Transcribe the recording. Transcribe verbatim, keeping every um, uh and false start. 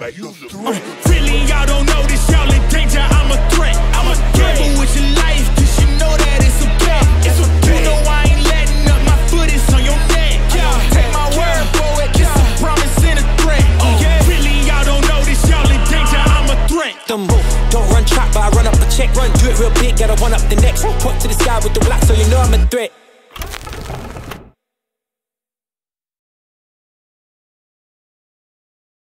like you the threat. Uh, really, y'all don't know this, y'all in danger, I'm a threat. I'm a gamble with your life, cause you know that it's a bet. It's a bet. You know I ain't letting up, my foot is on your neck. Yeah, take my word for it, it's a promise and a threat. Uh, really, y'all don't know this, y'all in danger, I'm a threat. Them don't run track, but I run up a check. Run, do it real big, gotta one up the next. Point to the sky with the black, so you know I'm a threat.